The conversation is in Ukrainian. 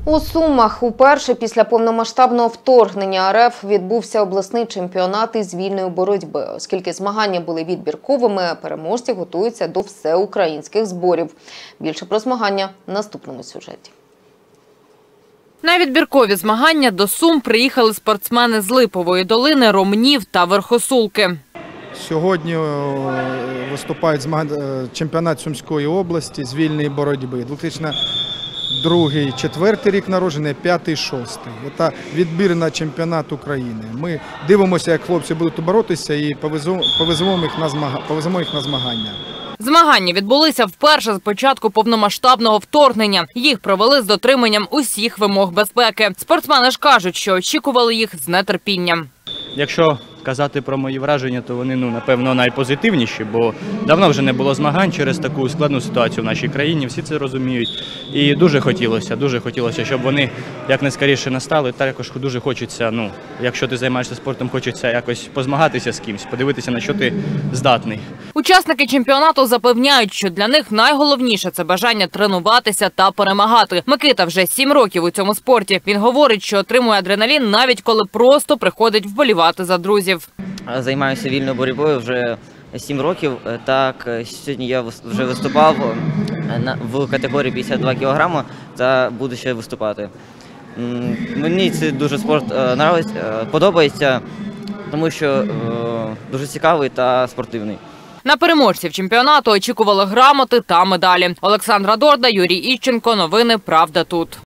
У Сумах уперше після повномасштабного вторгнення РФ відбувся обласний чемпіонат із вільної боротьби. Оскільки змагання були відбірковими, переможці готуються до всеукраїнських зборів. Більше про змагання в наступному сюжеті. На відбіркові змагання до Сум приїхали спортсмени з Липової долини, Ромнів та Верхосулки. Сьогодні виступають чемпіонат Сумської області з вільної боротьби. 2002-2004 рік народження, 5-6. Це відбір на чемпіонат України. Ми дивимося, як хлопці будуть боротися, і повеземо їх на змагання. Змагання відбулися вперше з початку повномасштабного вторгнення. Їх провели з дотриманням усіх вимог безпеки. Спортсмени ж кажуть, що очікували їх з нетерпінням. Якщо казати про мої враження, то вони, напевно, найпозитивніші, бо давно вже не було змагань через таку складну ситуацію в нашій країні, всі це розуміють. І дуже хотілося, щоб вони якнайскоріше настали. Також дуже хочеться, якщо ти займаєшся спортом, хочеться якось позмагатися з кимось, подивитися, на що ти здатний. Учасники чемпіонату запевняють, що для них найголовніше – це бажання тренуватися та перемагати. Микита вже 7 років у цьому спорті. Він говорить, що отримує адреналін навіть коли просто приходить вболівати за друзів. Займаюся вільною боротьбою вже 7 років. Так, сьогодні я вже виступав в категорії 52 кг та буду ще виступати. Мені цей дуже спорт подобається, тому що дуже цікавий та спортивний. На переможців чемпіонату очікували грамоти та медалі. Олександра Дорда, Юрій Іченко. Новини «Правда тут».